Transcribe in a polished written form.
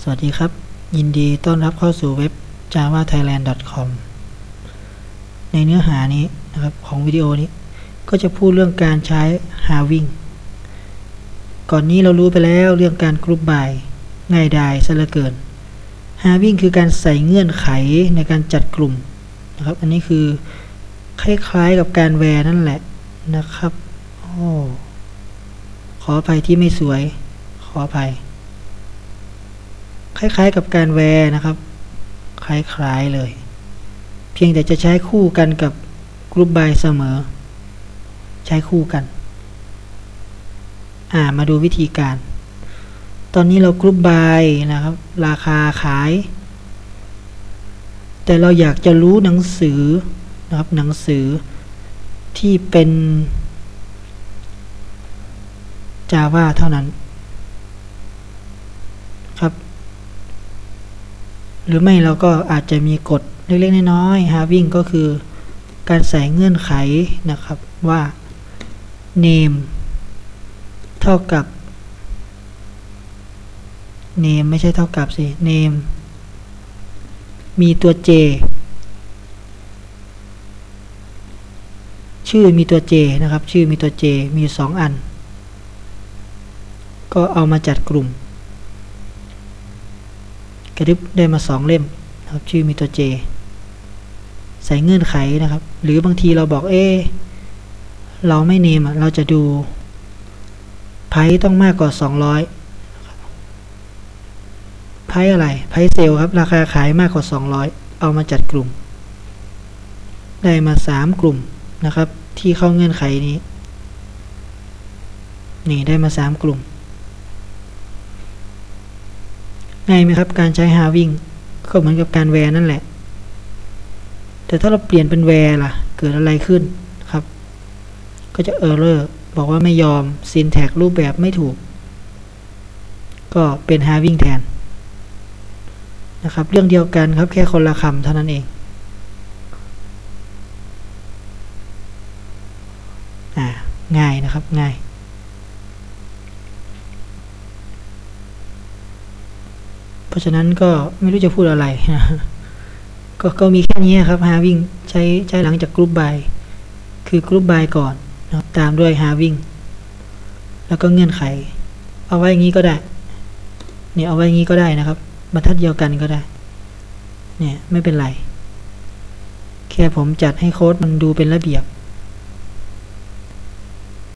สวัสดีครับยินดีต้อนรับเข้าสู่เว็บ javathailand.com ในเนื้อหานี้นะครับของวิดีโอนี้ก็จะพูดเรื่องการใช้ halving ก่อนนี้เรารู้ไปแล้วเรื่องการกรุ๊ปบายง่ายดายซะเหลือเกิน halving คือการใส่เงื่อนไขในการจัดกลุ่มนะครับอันนี้คือคล้ายๆกับการแวร์นั่นแหละนะครับขออภัยที่ไม่สวยขออภัยคล้ายๆกับการแวร์นะครับคล้ายๆเลยเพียงแต่จะใช้คู่กันกับกรุ๊ปบายเสมอใช้คู่กันมาดูวิธีการตอนนี้เรากรุ๊ปบายนะครับราคาขายแต่เราอยากจะรู้หนังสือนะครับหนังสือที่เป็น Java เท่านั้นครับหรือไม่เราก็อาจจะมีกฎเล็กๆน้อยๆ halving ก็คือการใส่เงื่อนไขนะครับว่า name เท่ากับ name ไม่ใช่เท่ากับสิ name มีตัว j ชื่อมีตัว j นะครับชื่อมีตัว j มี2อันก็เอามาจัดกลุ่มกระดึบได้มา2เล่มนะครับชื่อมีตัว J ใส่เงื่อนไขนะครับหรือบางทีเราบอกเราไม่เนมเราจะดูไพต้องมากกว่า200ไพอะไรไพเซลครับราคาขายมากกว่า200เอามาจัดกลุ่มได้มา3กลุ่มนะครับที่เข้าเงื่อนไขนี้นี่ได้มา3กลุ่มง่ายไหมครับการใช้ halving ก็เหมือนกับการแวร์นั่นแหละแต่ถ้าเราเปลี่ยนเป็นแวร์ล่ะเกิดอะไรขึ้นครับก็จะ error บอกว่าไม่ยอม syntax รูปแบบไม่ถูกก็เป็น halving แทนนะครับเรื่องเดียวกันครับแค่คนละคำเท่านั้นเองง่ายนะครับง่ายเพราะฉะนั้นก็ไม่รู้จะพูดอะไรนะก็มีแค่นี้ครับ halving ใช้หลังจากกรุ๊ปบายคือกรุ๊ปบายก่อนนะครับตามด้วย halving แล้วก็เงื่อนไขเอาไว้อย่างนี้ก็ได้เนี่ยเอาไว้อย่างนี้ก็ได้นะครับบรรทัดเดียวกันก็ได้เนี่ยไม่เป็นไรแค่ผมจัดให้โค้ดมันดูเป็นระเบียบ